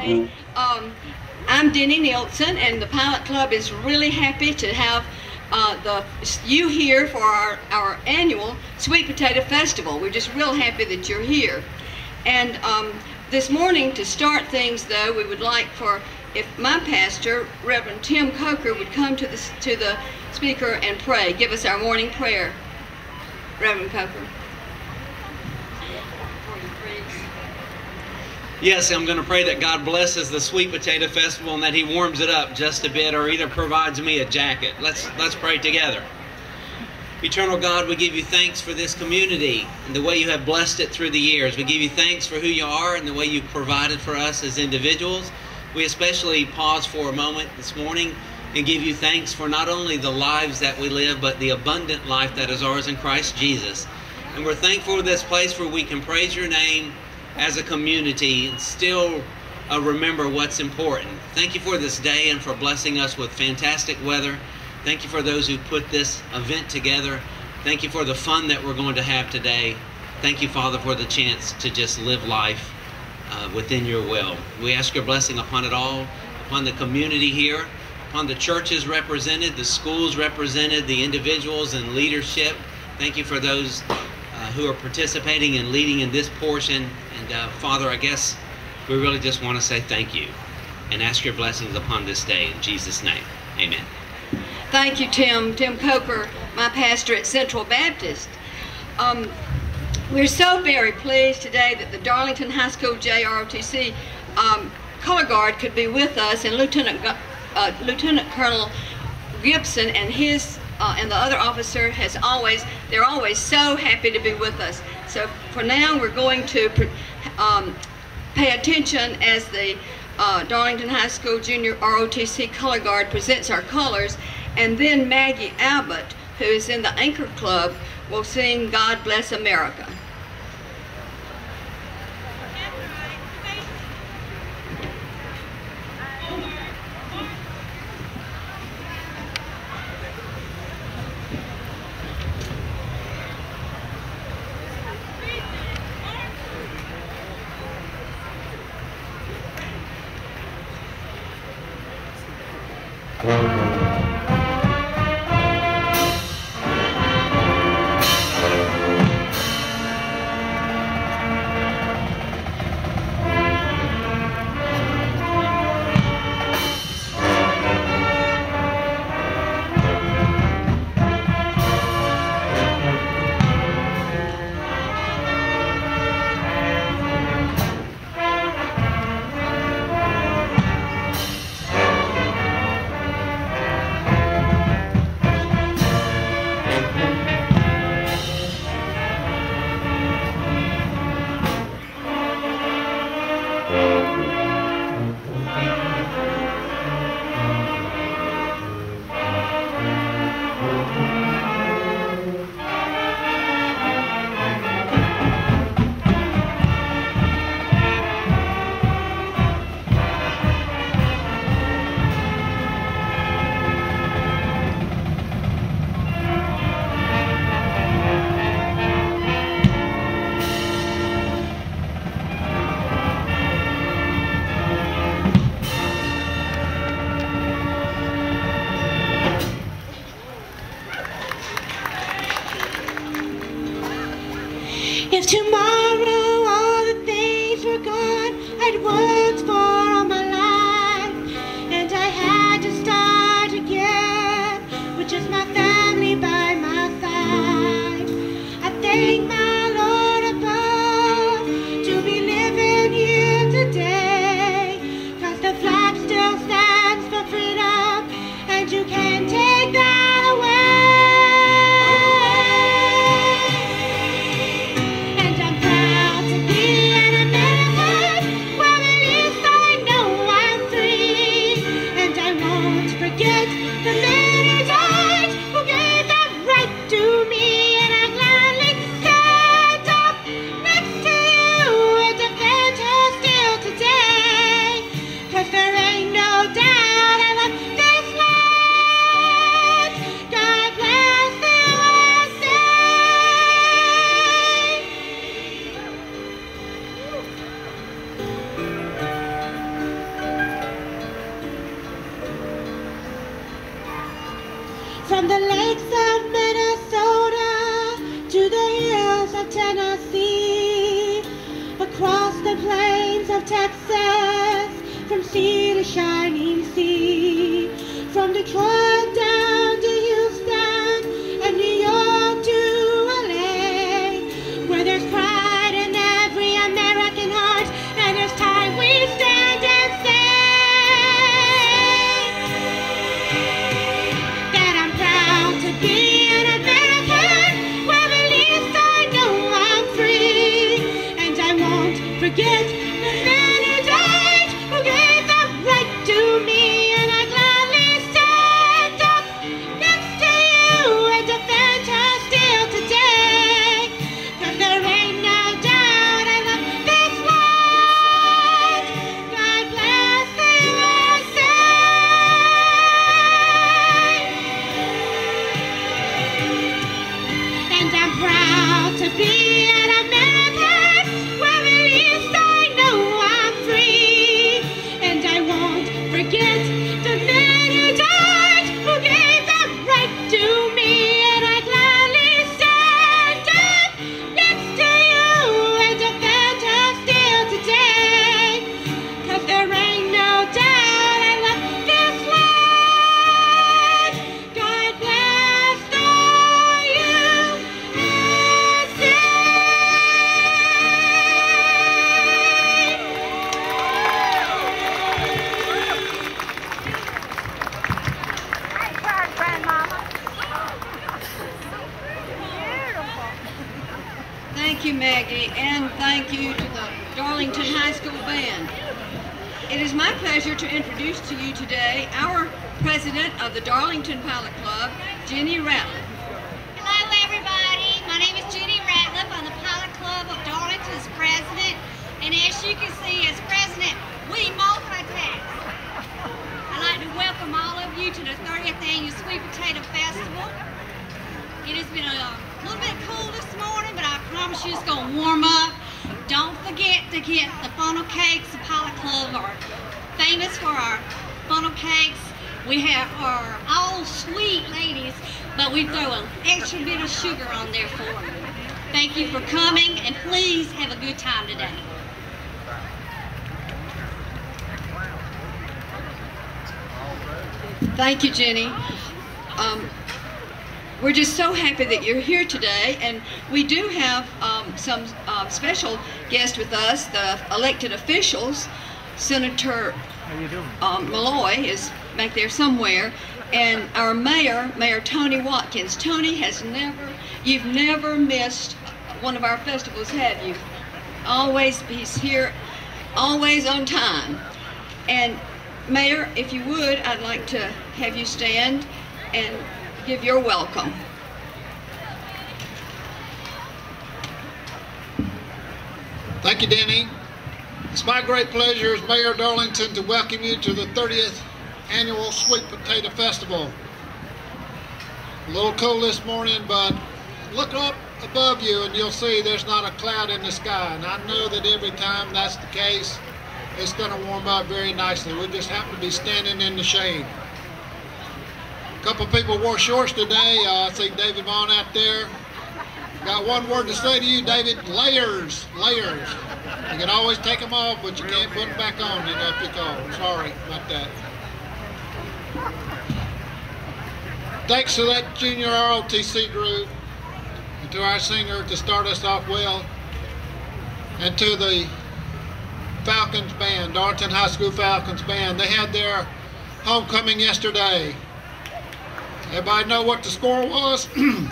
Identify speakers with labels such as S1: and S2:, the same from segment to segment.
S1: Okay. I'm Denny Nielsen, and the Pilot Club is really happy to have you here for our annual Sweet Potato Festival. We're just real happy that you're here. And this morning, to start things, though, we would like if my pastor, Reverend Tim Coker, would come to the speaker and pray, give us our morning prayer. Reverend Coker.
S2: Yes, I'm going to pray that God blesses the Sweet Potato Festival and that He warms it up just a bit, or either provides me a jacket. Let's pray together. Eternal God, we give you thanks for this community and the way you have blessed it through the years. We give you thanks for who you are and the way you've provided for us as individuals. We especially pause for a moment this morning and give you thanks for not only the lives that we live, but the abundant life that is ours in Christ Jesus. And we're thankful for this place where we can praise your name as a community and still remember what's important. Thank you for this day and for blessing us with fantastic weather. Thank you for those who put this event together. Thank you for the fun that we're going to have today. Thank you, Father, for the chance to just live life within your will. We ask your blessing upon it all, upon the community here, upon the churches represented, the schools represented, the individuals and leadership. Thank you for those who are participating and leading in this portion. And Father, I guess we really just want to say thank you and ask your blessings upon this day in Jesus' name. Amen.
S1: Thank you, Tim. Tim Coker, my pastor at Central Baptist. We're so very pleased today that the Darlington High School JROTC color guard could be with us, and Lieutenant Colonel Gibson and his and the other officer they're always so happy to be with us. So for now, we're going to pay attention as the Darlington High School Junior ROTC Color Guard presents our colors, and then Maggie Abbott, who is in the Anchor Club, will sing God Bless America.
S3: Detroit down to Houston and New York to LA, where there's pride in every American heart, and it's time we stand and say that I'm proud to be an American, where at least I know I'm free, and I won't forget the men who died, who gave the right to me.
S1: Thank you, Maggie, and thank you to the Darlington High School Band. It is my pleasure to introduce to you today our president of the Darlington Pilot Club, Jenny Ratliff.
S4: Hello, everybody. My name is Jenny Ratliff. I'm the Pilot Club of Darlington's president, and as you can see, as president, we multitask. I'd like to welcome all of you to the 30th Annual Sweet Potato Festival. It has been a little bit cool this morning, but I promise you it's going to warm up. Don't forget to get the funnel cakes. The Pilot Club are famous for our funnel cakes. We have our all sweet ladies, but we throw an extra bit of sugar on there for them. Thank you for coming, and please have a good time today.
S1: Thank you, Jenny. We're just so happy that you're here today, and we do have some special guests with us, the elected officials. Senator Malloy is back there somewhere, and our mayor, Mayor Tony Watkins. Tony you've never missed one of our festivals, have you? Always, he's here, always on time. And Mayor, if you would, I'd like to have you stand and give your welcome.
S5: Thank you, Denny. It's my great pleasure as Mayor of Darlington to welcome you to the 30th Annual Sweet Potato Festival. A little cold this morning, but look up above you and you'll see there's not a cloud in the sky. And I know that every time that's the case, it's going to warm up very nicely. We just happen to be standing in the shade. A couple people wore shorts today. I see David Vaughn out there. Got one word to say to you, David: layers, layers. You can always take them off, but you can't put them back on, you know, if you call. Sorry about that. Thanks to that junior ROTC group, and to our singer to start us off well, and to the Falcons Band, Darlington High School Falcons Band. They had their homecoming yesterday. Everybody know what the score was?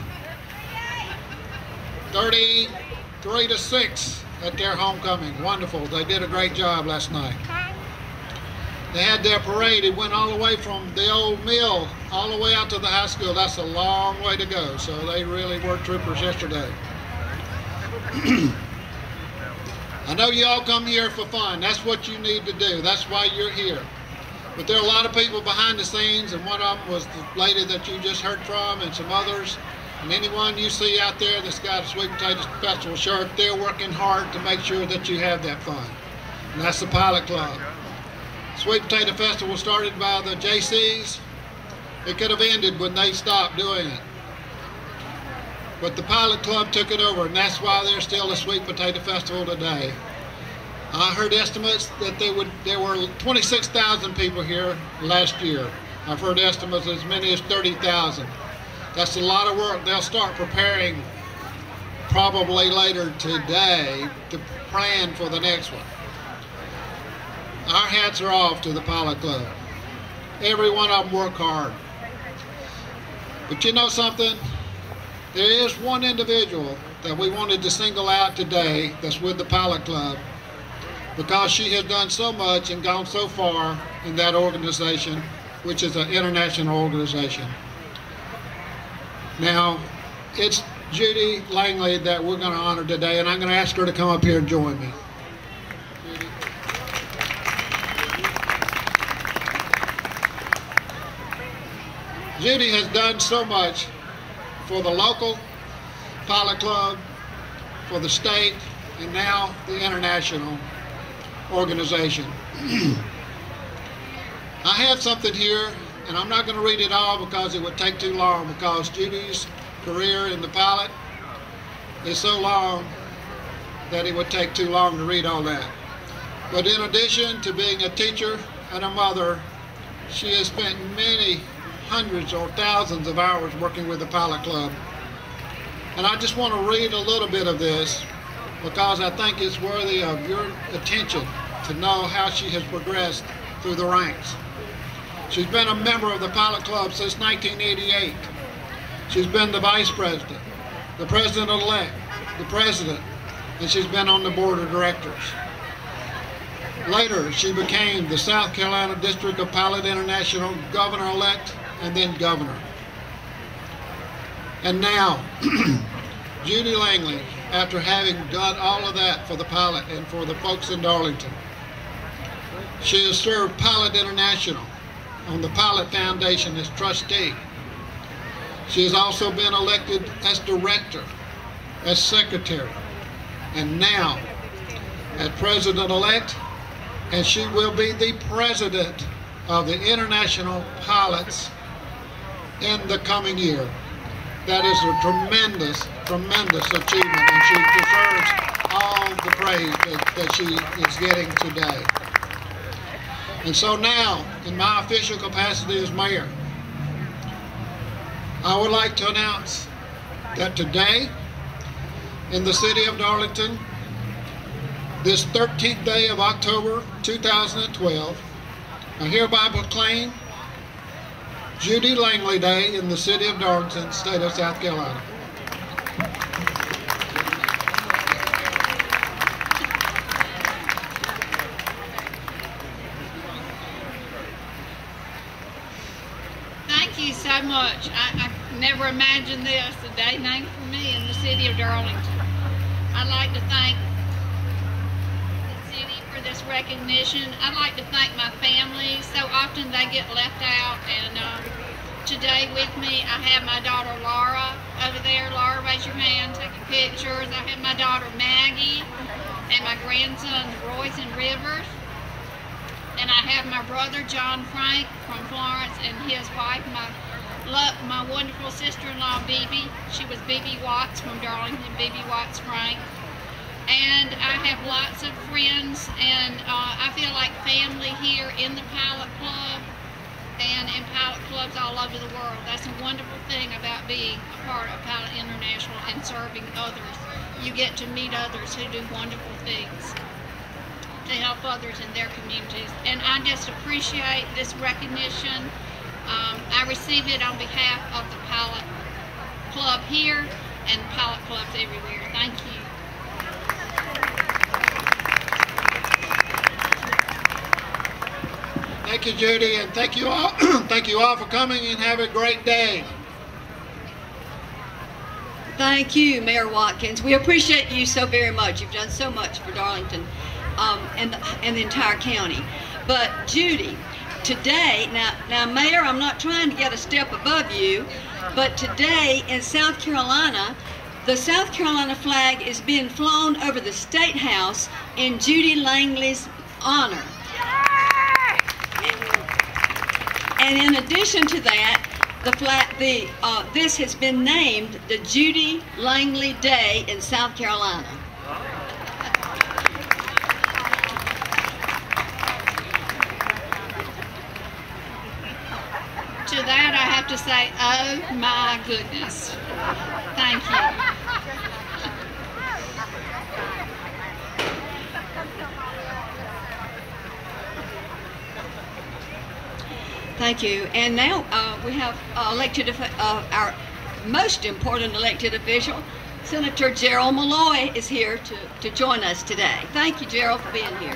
S5: 33-6 at their homecoming. Wonderful. They did a great job last night. They had their parade. It went all the way from the old mill all the way out to the high school. That's a long way to go. So they really were troopers yesterday. I know you all come here for fun. That's what you need to do. That's why you're here. But there are a lot of people behind the scenes, and one of them was the lady that you just heard from, and some others. And anyone you see out there that's got a Sweet Potato Festival shirt, they're working hard to make sure that you have that fun. And that's the Pilot Club. Sweet Potato Festival started by the JCs. It could have ended when they stopped doing it. But the Pilot Club took it over, and that's why there's still a Sweet Potato Festival today. I heard estimates that there were 26,000 people here last year. I've heard estimates as many as 30,000. That's a lot of work. They'll start preparing probably later today to plan for the next one. Our hats are off to the Pilot Club. Every one of them work hard. But you know something? There is one individual that we wanted to single out today that's with the Pilot Club because she has done so much and gone so far in that organization, which is an international organization. Now, it's Judy Langley that we're going to honor today, and I'm going to ask her to come up here and join me. Judy has done so much for the local Pilot Club, for the state, and now the international organization. I have something here, and I'm not going to read it all because it would take too long, because Judy's career in the pilot is so long that it would take too long to read all that. But in addition to being a teacher and a mother, she has spent many hundreds or thousands of hours working with the Pilot Club. And I just want to read a little bit of this because I think it's worthy of your attention to know how she has progressed through the ranks. She's been a member of the Pilot Club since 1988. She's been the vice president, the president-elect, the president, and she's been on the board of directors. Later, she became the South Carolina District of Pilot International governor-elect and then governor. And now, Judy Langley, after having done all of that for the pilot and for the folks in Darlington, she has served Pilot International on the Pilot Foundation as trustee. She has also been elected as director, as secretary, and now as president-elect, and she will be the president of the International Pilots in the coming year. That is a tremendous, tremendous achievement, and she deserves all the praise that she is getting today. And so now, in my official capacity as mayor, I would like to announce that today, in the city of Darlington, this 13th day of October 2012, I hereby proclaim Judy Langley Day in the city of Darlington, state of South Carolina.
S6: Thank you so much. I never imagined this, a day named for me in the city of Darlington. I'd like to thank the city for this recognition. I'd like to thank my family. So often they get left out, and today with me I have my daughter Laura over there. Laura, raise your hand, taking pictures. I have my daughter Maggie and my grandsons Royce and Rivers. And I have my brother John Frank from Florence and his wife, my wonderful sister-in-law Bibi. She was Bibi Watts from Darlington, Bibi Watts Frank. And I have lots of friends, and I feel like family here in the Pilot Club and in pilot clubs all over the world. That's a wonderful thing about being a part of Pilot International and serving others. You get to meet others who do wonderful things to help others in their communities. And I just appreciate this recognition. I receive it on behalf of the Pilot Club here and pilot clubs everywhere. Thank you.
S5: Thank you, Judy, and thank you all. Thank you all for coming, and have a great day.
S1: Thank you, Mayor Watkins. We appreciate you so very much. You've done so much for Darlington and the entire county. But Judy, today, now Mayor, I'm not trying to get a step above you, but today in South Carolina, the South Carolina flag is being flown over the State House in Judy Langley's honor. And in addition to that, this has been named the Judy Langley Day in South Carolina.
S6: After that, I have to say, oh my goodness. Thank you.
S1: Thank you. And now we have our most important elected official, Senator Gerald Malloy, is here to join us today. Thank you, Gerald, for being here.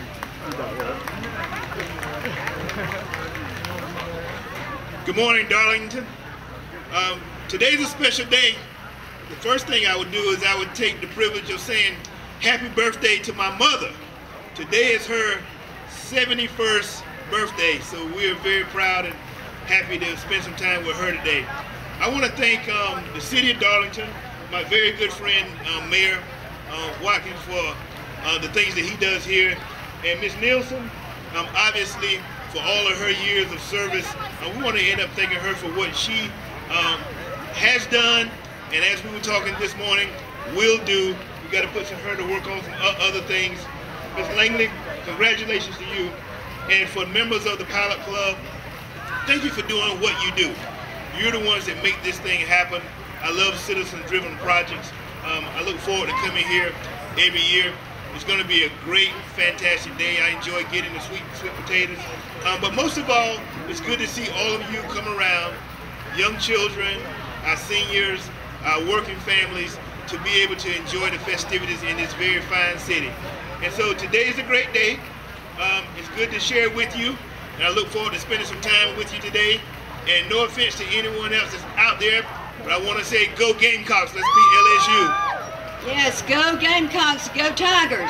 S7: Good morning, Darlington. Today's a special day. The first thing I would do is I would take the privilege of saying happy birthday to my mother. Today is her 71st birthday, so we are very proud and happy to spend some time with her today. I want to thank the city of Darlington, my very good friend, Mayor Watkins, for the things that he does here, and Ms. Nielsen, obviously, for all of her years of service. We want to end up thanking her for what she has done, and as we were talking this morning, will do. We got to put her to work on some other things. Ms. Langley, congratulations to you. And for members of the Pilot Club, thank you for doing what you do. You're the ones that make this thing happen. I love citizen-driven projects. I look forward to coming here every year. It's going to be a great, fantastic day. I enjoy getting the sweet potatoes. But most of all, it's good to see all of you come around, young children, our seniors, our working families, to be able to enjoy the festivities in this very fine city. And so today is a great day. It's good to share with you, and I look forward to spending some time with you today. And no offense to anyone else that's out there, but I want to say go Gamecocks, let's beat LSU.
S1: Yes, go Gamecocks, go Tigers.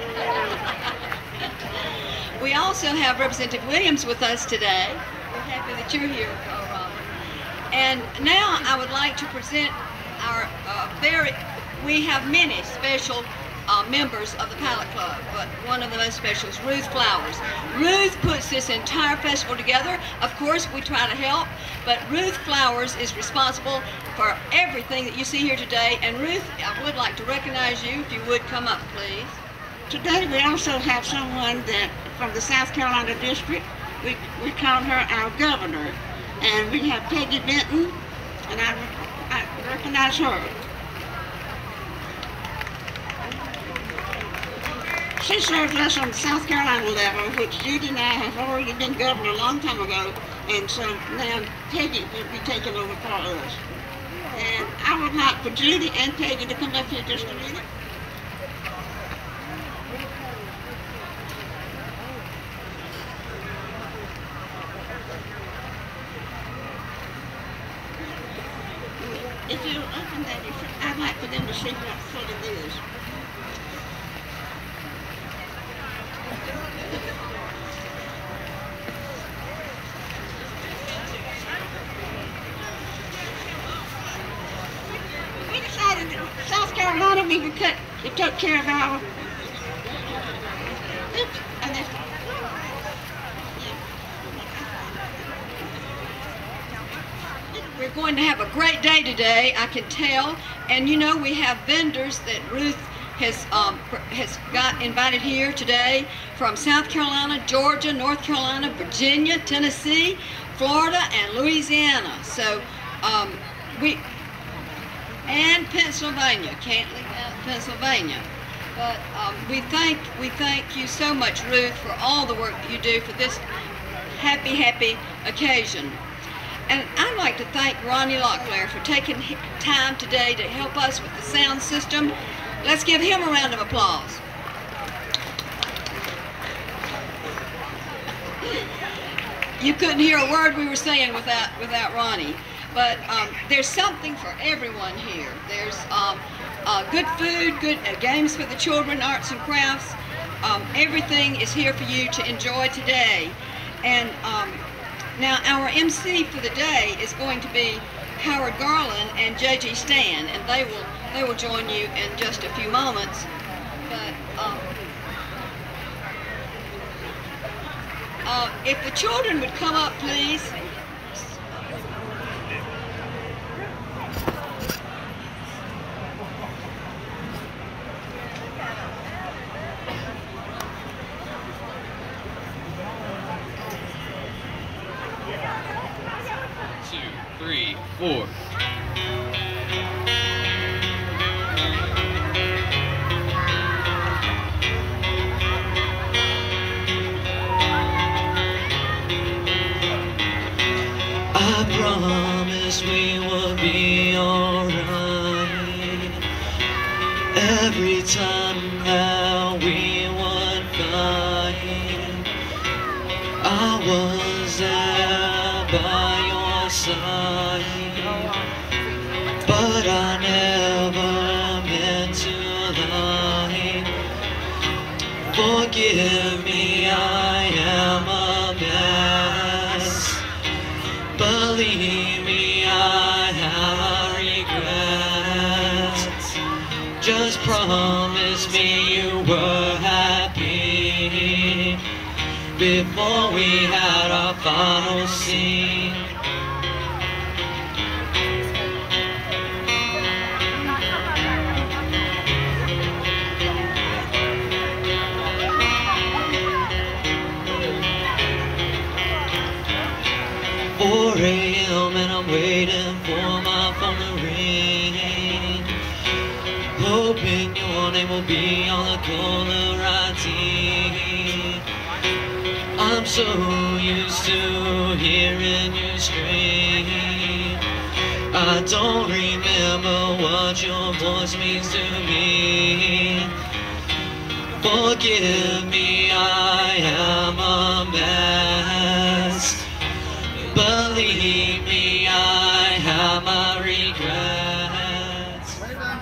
S1: We also have Representative Williams with us today. We're happy that you're here, Robin. And now I would like to present our we have many special members of the Pilot Club, but one of the most special is Ruth Flowers. Ruth puts this entire festival together. Of course, we try to help, but Ruth Flowers is responsible for everything that you see here today. And Ruth, I would like to recognize you. If you would come up, please.
S3: Today we also have someone that from the South Carolina district. We call her our governor, and we have Peggy Benton, and I recognize her. She serves us on the South Carolina level, which Judy and I have already been governor a long time ago, and so now Peggy will be taking over for us. And I would like for Judy and Peggy to come up here just a minute. If you open that, I'd like for them to see what it is. We decided that South Carolina, we took care of our. Oops, and that's,
S1: We're going to have a great day today, I can tell. And you know, we have vendors that Ruth has got invited here today from South Carolina, Georgia, North Carolina, Virginia, Tennessee, Florida, and Louisiana. So and Pennsylvania. Can't leave out Pennsylvania. But we thank you so much, Ruth, for all the work that you do for this happy occasion. And I'd like to thank Ronnie Locklear for taking time today to help us with the sound system. Let's give him a round of applause. You couldn't hear a word we were saying without Ronnie. But there's something for everyone here. There's good food, good games for the children, arts and crafts. Everything is here for you to enjoy today. And now our MC for the day is going to be Howard Garland and J.G. Stan, and they will join you in just a few moments. But if the children would come up, please.
S2: 4. I promised we would be alright. Every time that we would fight, I was there by your side, but I never meant to lie. Forgive me, I am a mess. Believe me, I have regrets. Just promise me you were happy before we had our final scene. 4 a.m. and I'm waiting for my phone to ring, hoping your name will be on the caller ID. I'm so used to hearing you scream, I don't remember what your voice means to me. Forgive me, I am a mess. Believe me, I have my regrets.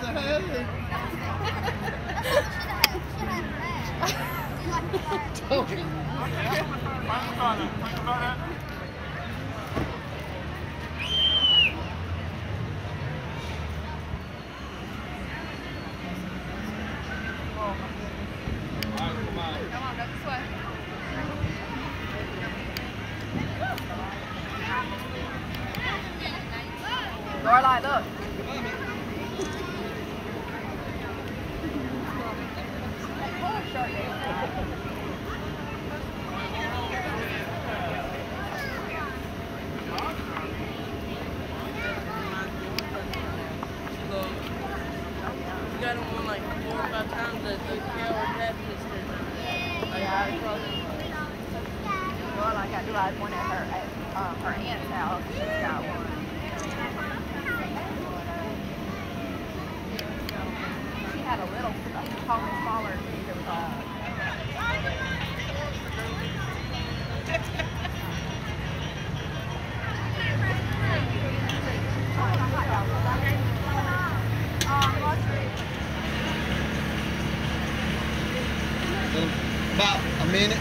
S8: Starlight, look.
S9: You got them on like 4 or 5 times at the Carnival Baptist.
S8: Well, I got to ride one at her aunt's house. She's got one. She had a little, totally smaller. It was
S5: About a minute.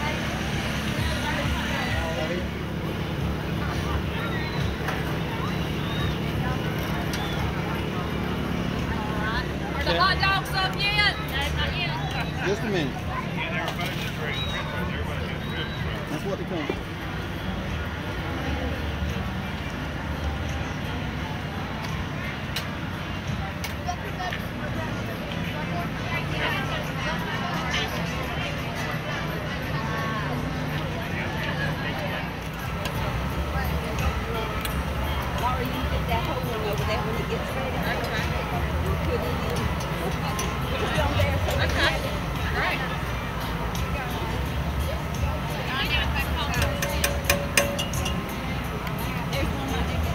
S4: Are the hot dogs up yet? No, not yet.
S5: Just a minute. That's what they come.
S1: Laura, you get that whole one over there when it gets ready. You put it in. Put it on there so we can have it.
S6: All right.
S1: There's one right there.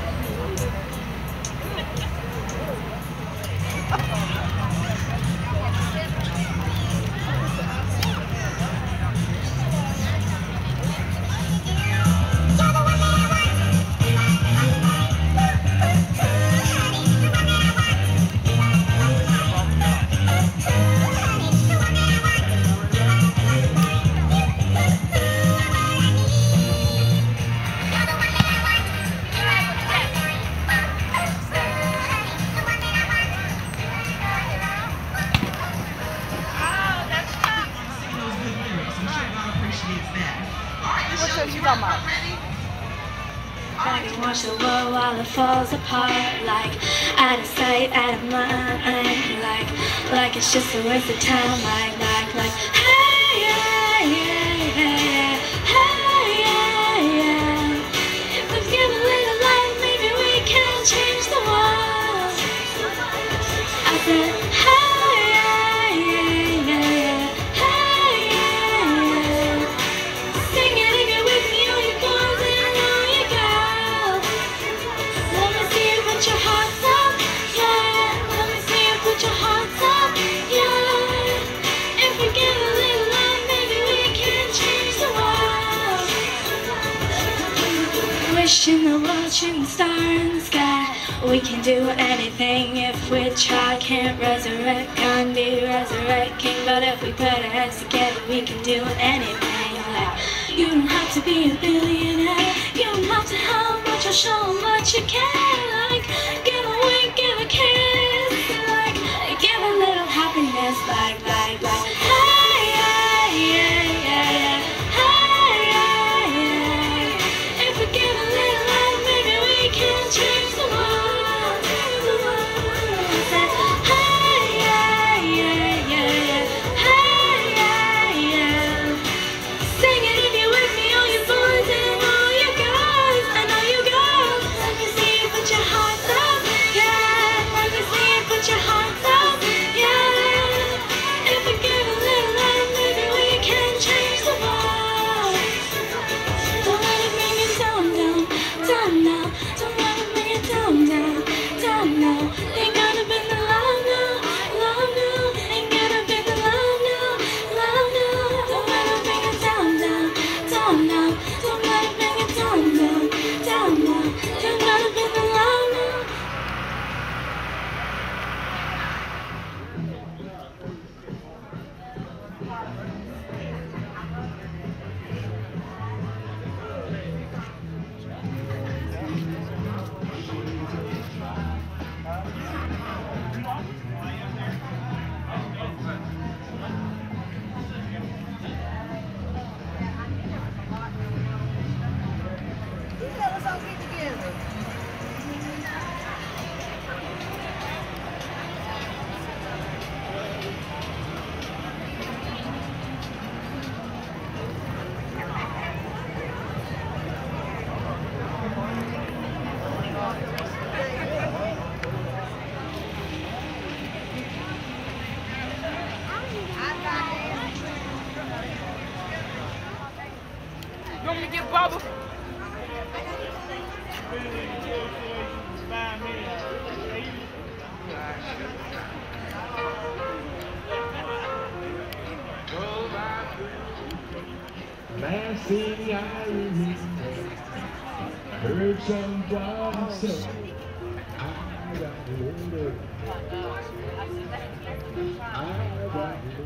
S8: What's that you talking about?
S3: Trying to watch the world while it falls apart, like out of sight, out of mind, like it's just a waste of time, like, hey, yeah, yeah, yeah, hey, yeah, yeah. If we give a little light, maybe we can change wish in the world, shooting star in the sky. We can do anything if we try. Can't resurrect, can't be resurrecting, but if we put our heads together, we can do anything. Like, you don't have to be a billionaire, you don't have to have much or show much you can. Like, give a wink, give a kiss, like, give a little happiness, like, hey, yeah, yeah, yeah, yeah. Hey, yeah, yeah. If we give a little love, maybe we can change the world. Say, hey, yeah, yeah, yeah, yeah. Hey, yeah, yeah. Sing it if you're with me, all you boys and all you girls, and all you girls. Let me see you put your hearts up, yeah. Let me see you put your hearts up, yeah. If we give a little love, maybe we can change the world. Don't let it bring you down, down, down now. Don't let it bring you down, down, down now. Ain't gonna be the love now, love now. Ain't gonna be the love now, love now. Don't let it bring you down, down, down now. Don't let it bring you down, down, down now. Ain't gonna be the love now.
S9: You want me to get Bubba?
S10: Last thing I remember, I heard someone say, I got older. I got older.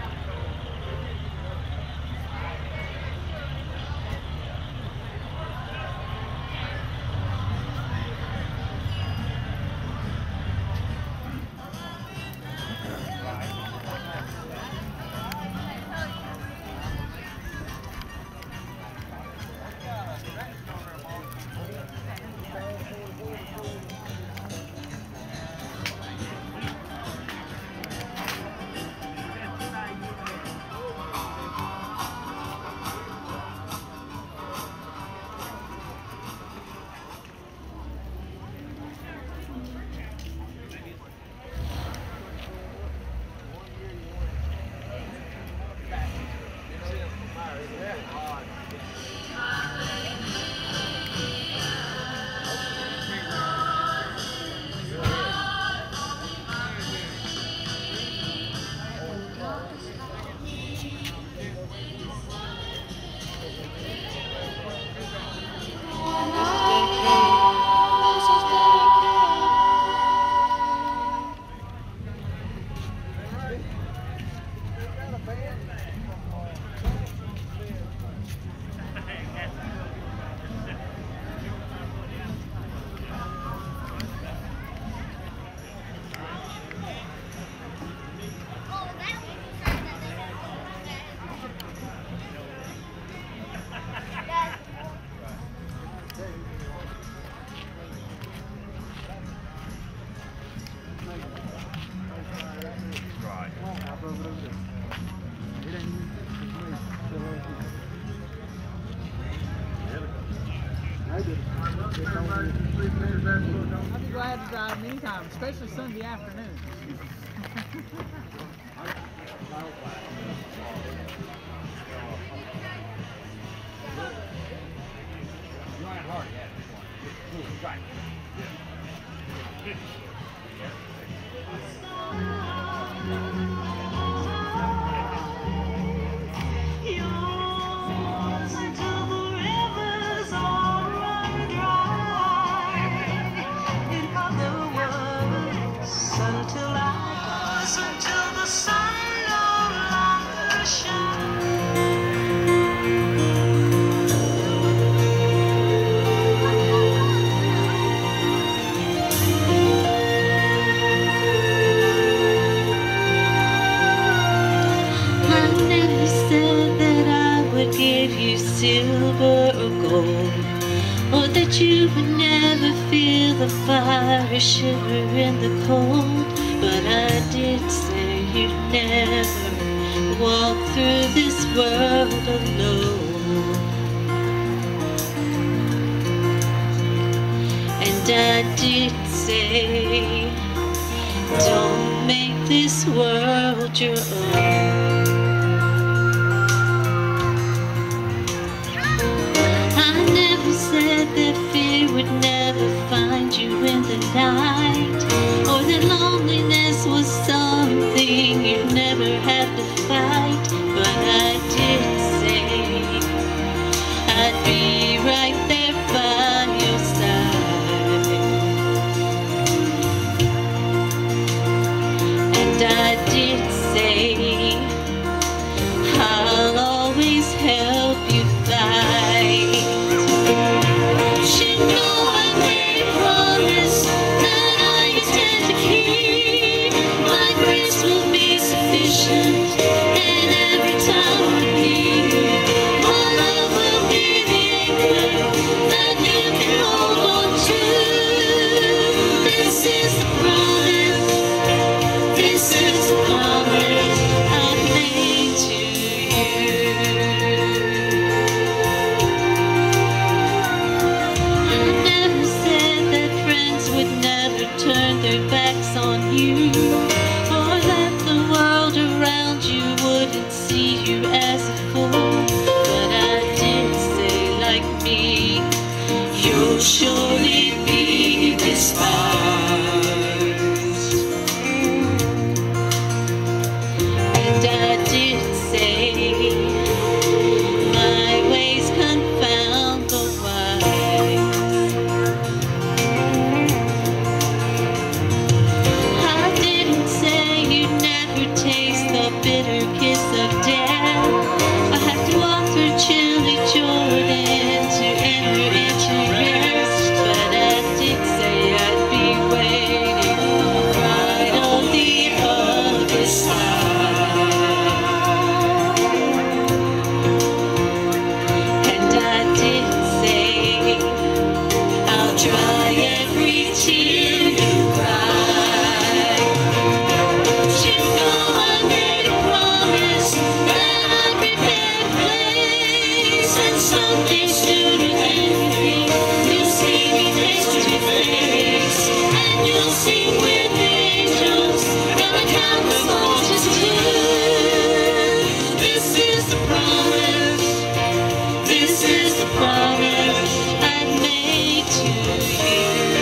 S11: I'd be glad to drive anytime, especially Sunday afternoons.
S3: Yours until the river's all run or that you would never feel the fire or shiver in the cold. But I did say you'd never walk through this world alone. And I did say, don't make this world your own. I never said that fear would never find you in the night, or that loneliness was something you'd never have to fight. But I did say I'd be right there by your side. And I did say I'll always help you fight. You know I made a promise that I intend to keep. My grace will be sufficient, and every time I need, my love will be the anchor that you can hold on to. This is the promise, this is the promise I've made to you. I never said that friends would never turn their backs on you, or that the world around you wouldn't see you as a fool. But I did say, like me, you'll surely be despised. And I did say, my ways confound the wise. I didn't say you'd never taste the bitter kiss of death. I have to walk through chilly Jordan to enter into rest. But I did say I'd be waiting right on the other side. And I did say I'll dry every tear you cry. You know I made a promise that I'd prepare a place, and someday sooner than you think, you'll see me face to face, and you'll sing with the angels, gonna count the soldiers too. This is the promise, this is the promise I've made to you.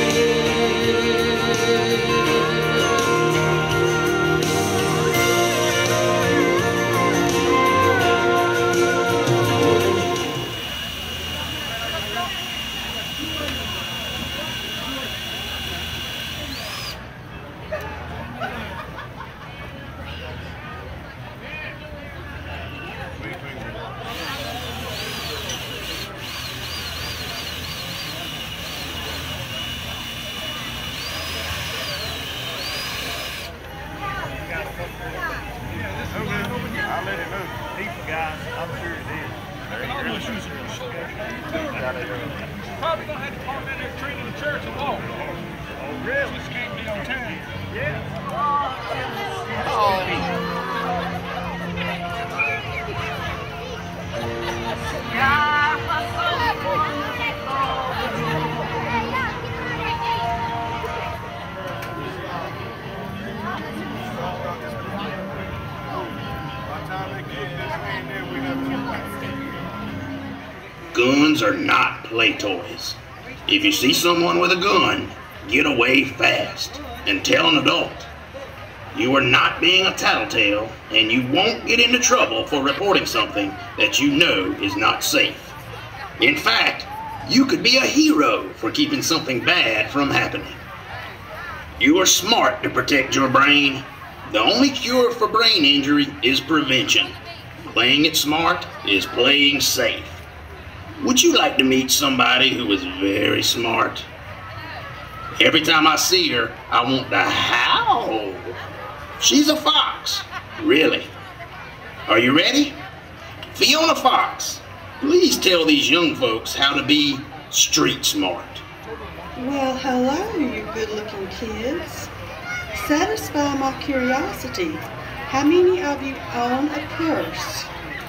S7: I'll let him know. He's the guy. I'm sure it is.
S10: Probably gonna have to park down there tree in the church and walk. Oh, really? Just can't be on time.
S7: Yeah.
S12: Guns are not play toys. If you see someone with a gun, get away fast and tell an adult. You are not being a tattletale, and you won't get into trouble for reporting something that you know is not safe. In fact, you could be a hero for keeping something bad from happening. You are smart to protect your brain. The only cure for brain injury is prevention. Playing it smart is playing safe. Would you like to meet somebody who is very smart? Every time I see her, I want to howl. She's a fox, really. Are you ready? Fiona Fox, Please tell these young folks how to be street smart.
S13: Well, hello, you good-looking kids. Satisfy my curiosity. How many of you own a purse?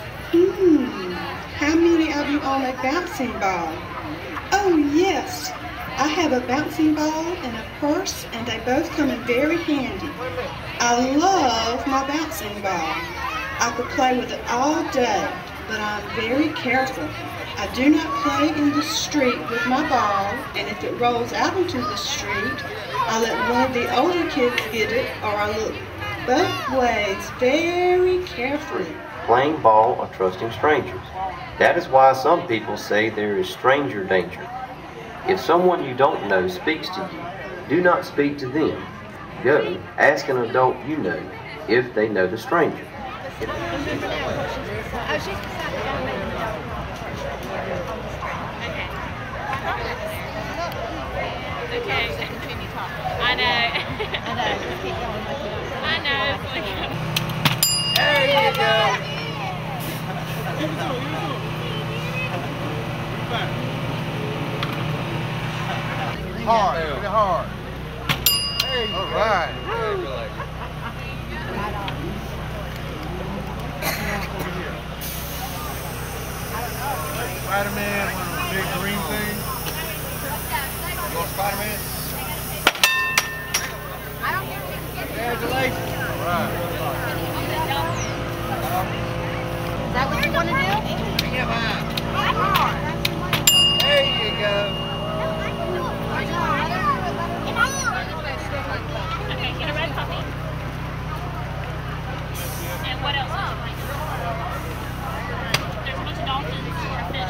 S13: How many of you own a bouncing ball? Oh, yes. I have a bouncing ball and a purse, and they both come in very handy. I love my bouncing ball. I could play with it all day, but I'm very careful. I do not play in the street with my ball, and if it rolls out into the street, I let one of the older kids get it, or I look both ways very carefully.
S14: Playing ball or trusting strangers. That is why some people say there is stranger danger. If someone you don't know speaks to you, do not speak to them. Go, ask an adult you know if they know the stranger.
S8: Okay, continue talking. I know. I know.
S3: There you go.
S15: Hard, really hard. There you go. All right. Spider-Man, one of those big green things. You want Spider-Man? Congratulations. All right.
S8: Is that what you want to do?
S15: Yeah, man. There you go.
S8: Okay, get a red puppy. And what else? There's a bunch of dolphins or fish.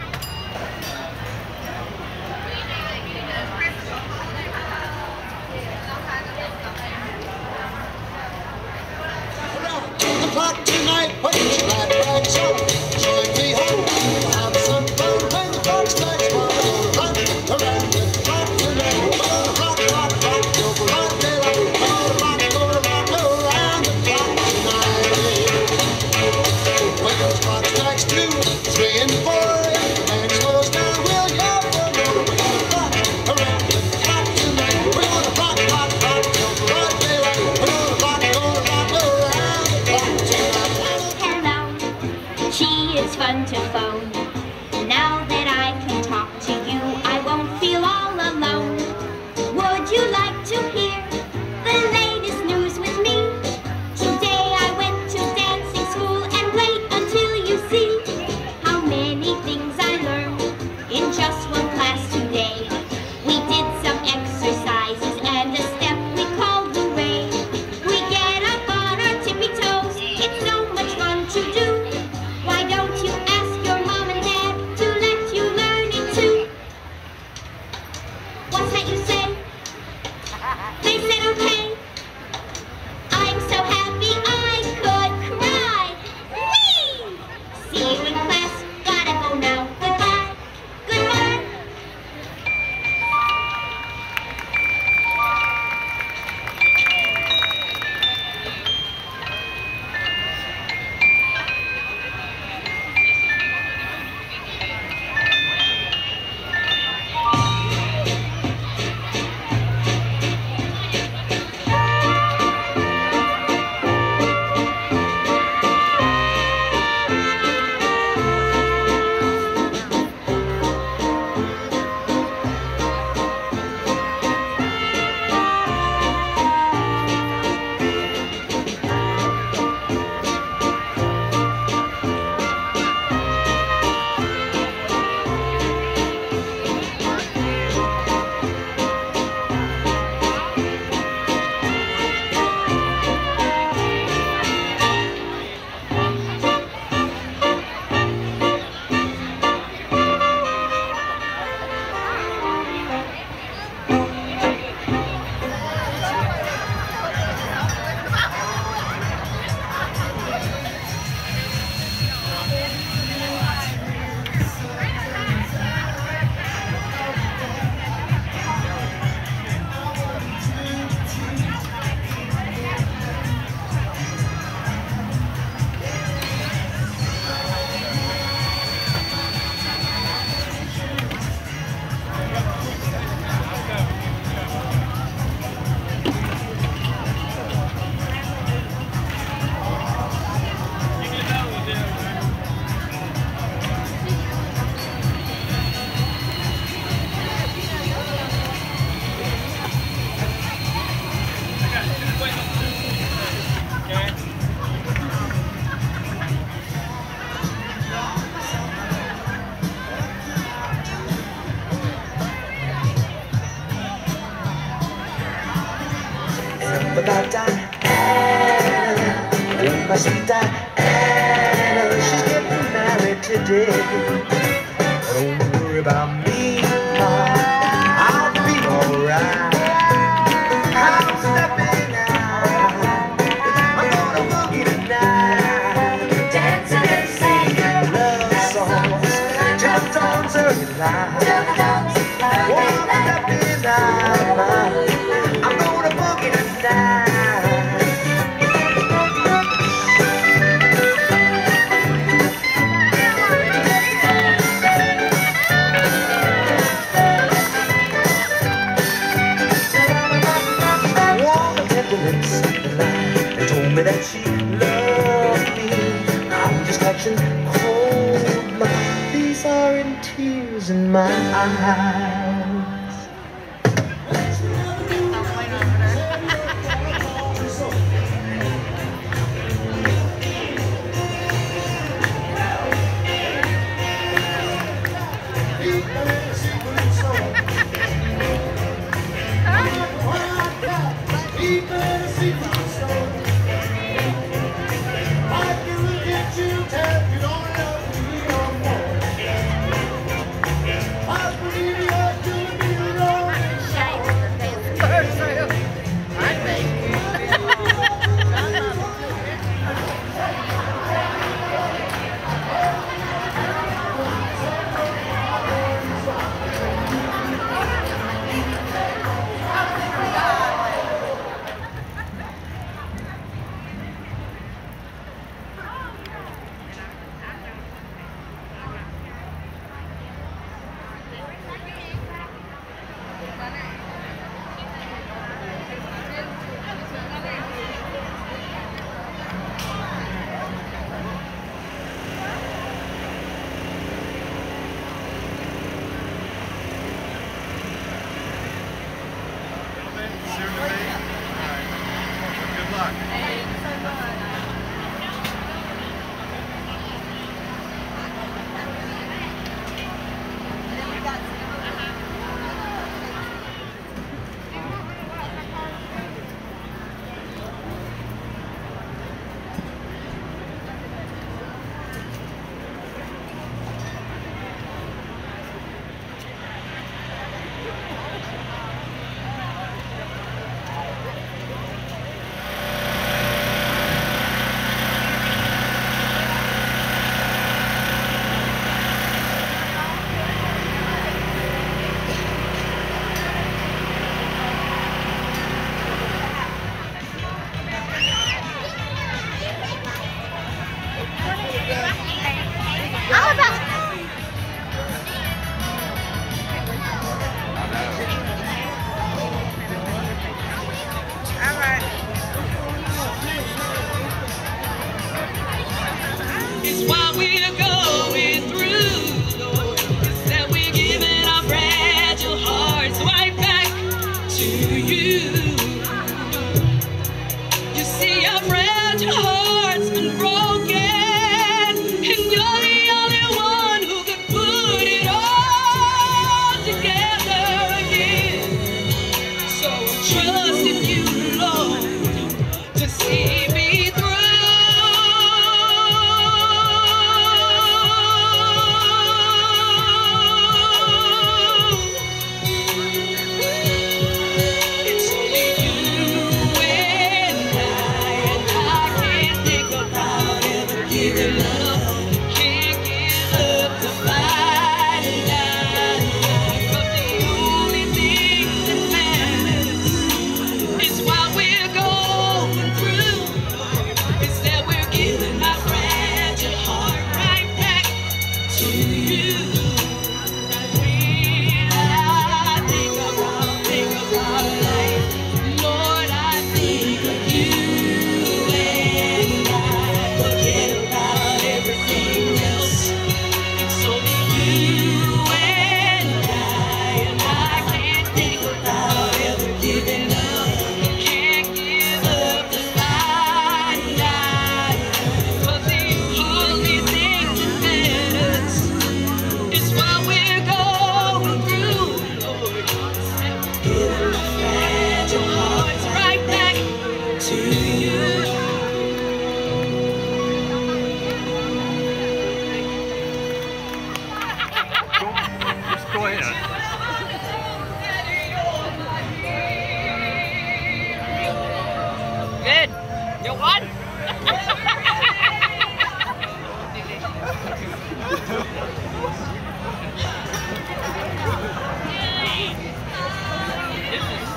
S3: Tonight, put your glad rags on. Join me home. We'll have some fun when the folks next one. We'll run around the clock tonight. We're gonna rock, rock, rock till the light daylight. We're gonna rock around the clock tonight. When those clock strikes 2, 3, and 4, and the band slows down, we'll yell for more. We're gonna rock around the clock tonight. We're gonna rock, rock, rock till the light daylight. We're gonna rock around the clock tonight.
S16: Hello, she is fun to phone. Now that I can talk to you, I won't feel all alone. Would you like to hear the latest news with me? Today I went to dancing school, and wait until you see how many things I learned in just one class today. We did some exercises and a step we called the ray. We get up on our tippy toes, it's so much fun to do. Why don't you ask your mom and dad to let you learn it too? What's that you say? They said okay. I'm so happy I could cry. Whee! See you in class, gotta go now. Goodbye. Good
S17: for that Diana, oh my sweet Diana, she's getting married today. Don't worry about me, Ma, I'll be alright. I'm stepping out, I'm gonna boogie tonight, dancing and singing love songs till the dawn's early light. Oh, I'm stepping out, I'm gonna boogie tonight. And told me that she loved me. I'm just catching cold blood. These aren't tears in my eyes.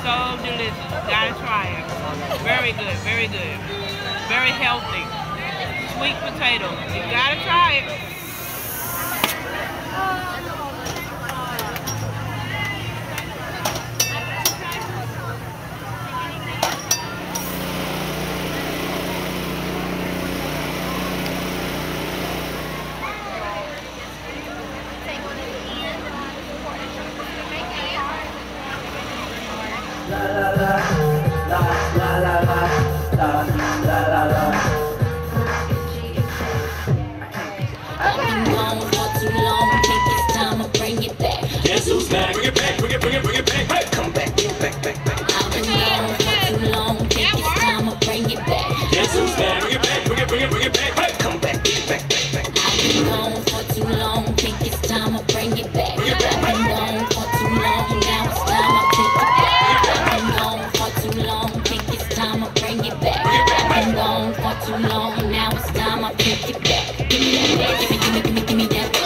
S6: so delicious. Gotta try it. Very good, very good. Very healthy. Sweet potatoes. You gotta try it.
S3: Guess who's back? Bring it back, bring it back. Hey, come back, get back. I've been gone for too long, think it's time to bring it back. Guess who's back? Bring it back, bring it back. Hey, come back, get back. I've been gone for too long, think it's time to bring it back. I've been gone for too long, now it's time to pick it back. I've been gone for too long, think it's time to bring it back. I've been gone for too long, now it's time to pick it back. Give me that back, give me that back. Give me that back.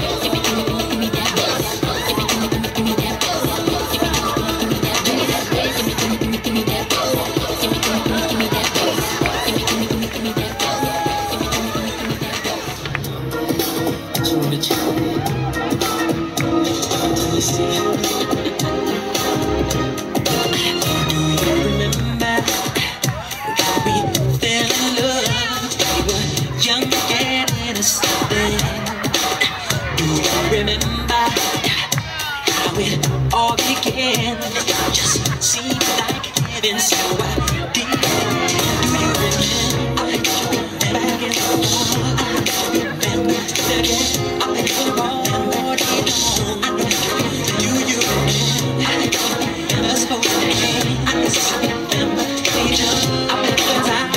S3: Just seems like heaven, so I did. Do you remember? I back in the fall. I remember again. I think we're already gone. Do you remember us both again? I just remember each other. I remember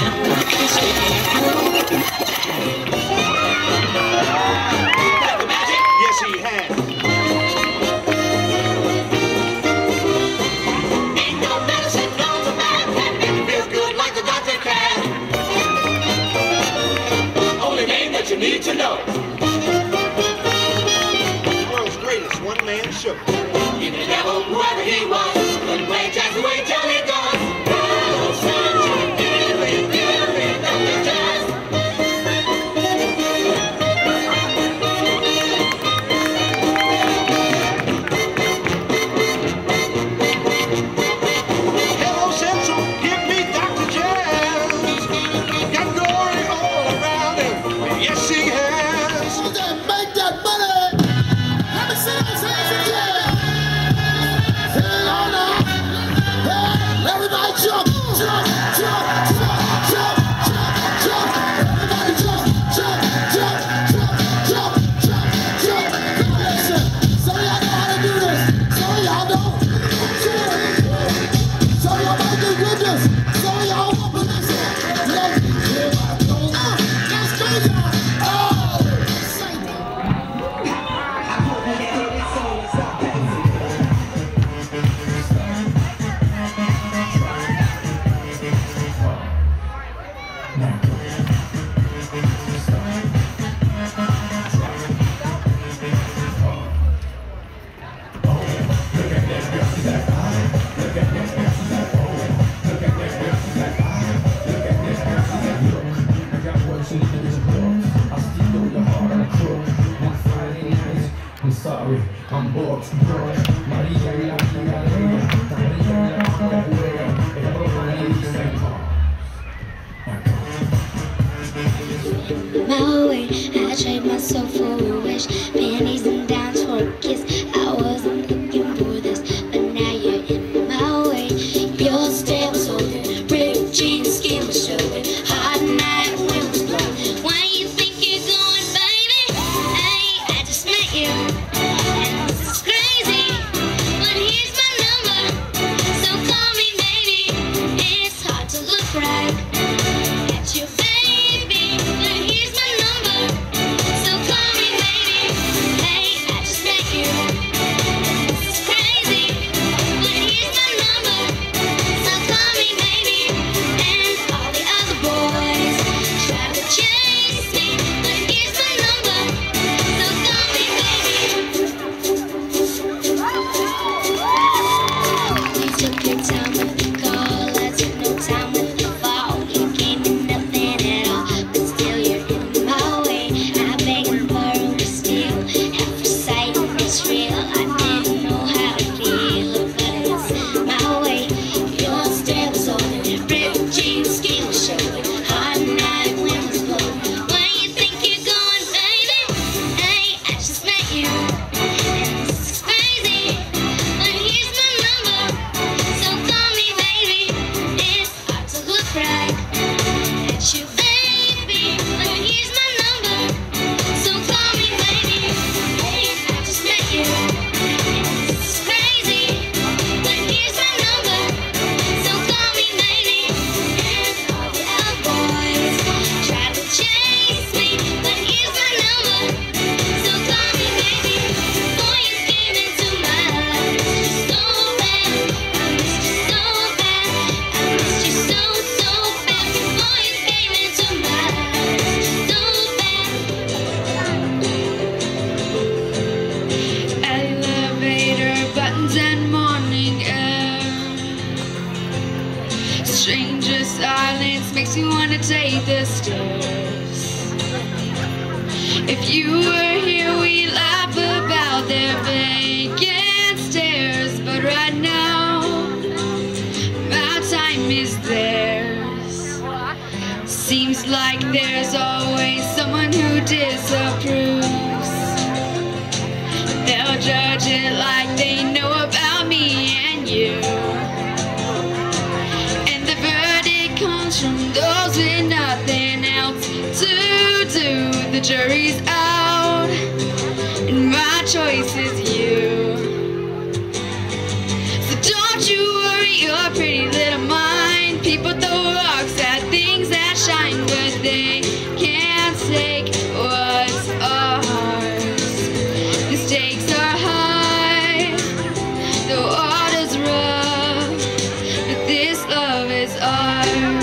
S3: yes, he has. You need to know. The world's greatest one-man show. Give the devil whoever he was. Couldn't play just away till he goes. Oh, sunshine, give it, nothing just. Hello, Central, give me Dr. Jazz. Got glory all around him. Yes, he has. Make that money. Let me see those hands again. Hey, on now. Hey, everybody jump, jump, jump, jump, jump, jump, jump. Everybody jump, jump, jump, jump, jump, jump, jump. Listen, some of y'all know how to do this. Some of y'all don't. Some of y'all might do with this. Some of y'all won't, but listen. Let's go, y'all.
S18: I'm sorry, I'm bored.
S3: My way, I tried myself for a wish. Pennies and dimes for a kiss. I wasn't looking for this, but now you're in my way. Your step was holding, ripped jeans, skin was showing. Hot night, wind was blowing. Why do you think you're going, baby? Hey, I just met you, and this is crazy. But here's my number, so call me baby. It's hard to look right at you, baby. But here's my number, so call me baby. wanna take the stairs. If you were here, we laugh about their vacant stares. But right now, my time is theirs. Seems like there's always someone who disapproves. They'll judge it like they know about me and you. And the verdict comes from those with nothing else to do. The jury's out, and my choice is you. So don't you worry your pretty little mind. People throw rocks at things that shine, but they can't take what's ours. The stakes are high, the water's rough, but this love is ours.